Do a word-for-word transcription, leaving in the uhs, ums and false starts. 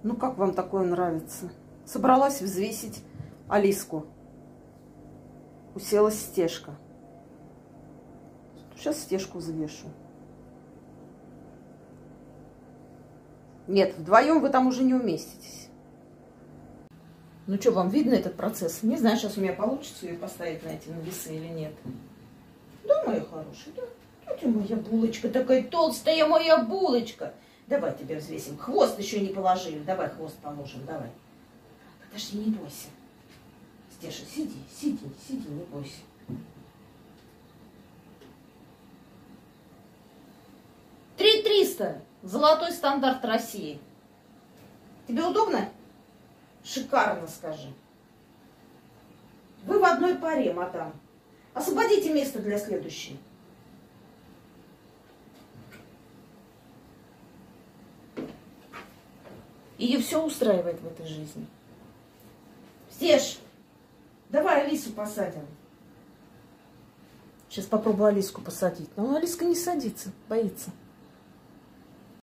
Ну, как вам такое нравится? Собралась взвесить Алиску. Уселась стежка. Сейчас стежку взвешу. Нет, вдвоем вы там уже не уместитесь. Ну что, вам видно этот процесс? Не знаю, сейчас у меня получится ее поставить на эти на весы или нет. Да, моя хорошая, да. Тетя моя булочка, такая толстая моя булочка. Давай тебя взвесим. Хвост еще не положили. Давай хвост положим, давай. Подожди, не бойся. Стеша, сиди, сиди, сиди, не бойся. три триста. Золотой стандарт России. Тебе удобно? Шикарно, скажи. Вы в одной паре, мадам. Освободите место для следующей. Ее все устраивает в этой жизни. Стеж, давай Алису посадим. Сейчас попробую Алиску посадить. Но Алиска не садится, боится.